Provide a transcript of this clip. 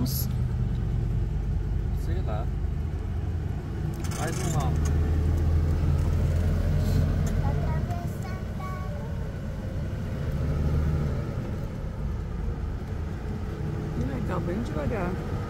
vamos? Sei lá. Mais um lá. Legal, bem devagar.